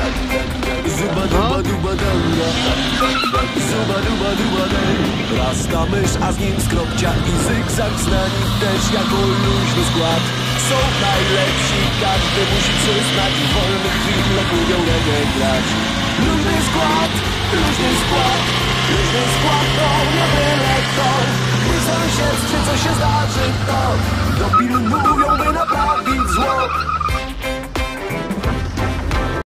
Zuba duba duba danga. Zuba duba duba dang. Rasta mysz, a z nim skrobcia i zygzak, znani też jako luźny skład. Są najlepsi, każdy musi przyznać, w wolnych chwilach lubią reggae grać. Luźny skład, luźny skład, luźny skład to nie byle kto.